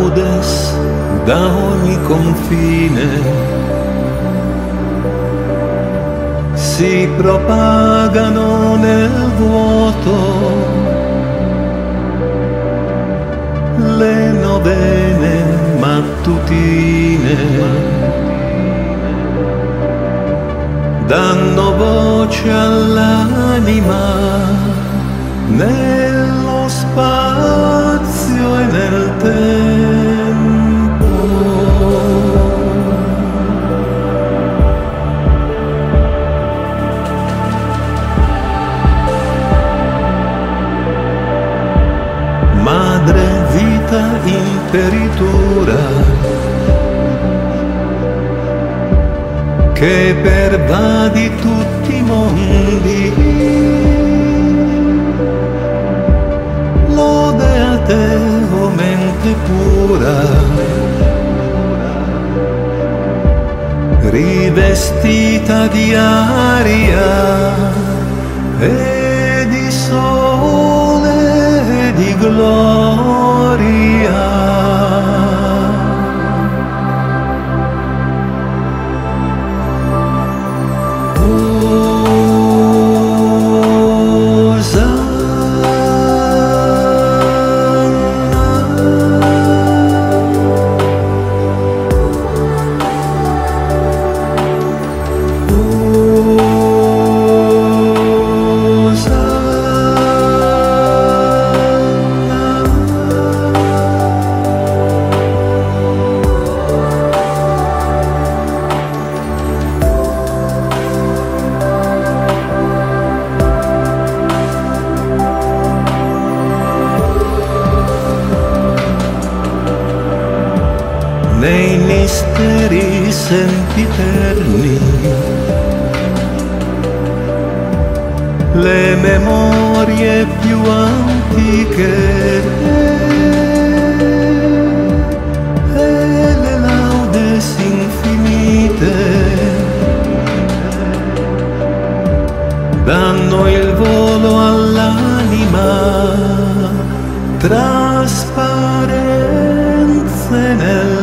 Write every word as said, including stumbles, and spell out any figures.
laudes da ogni confine si propagano nel vuoto, le novene mattutine danno voce all'anima nello spazio e nel tempo. Madre vita imperitura che pervadi tutti i mondi, lode a te, o mente pura, rivestita di aria e di sole e di gloria. Nei misteri sempiterni, le memorie più antiche e le laudes infinite danno il volo all'anima, trasparenze nel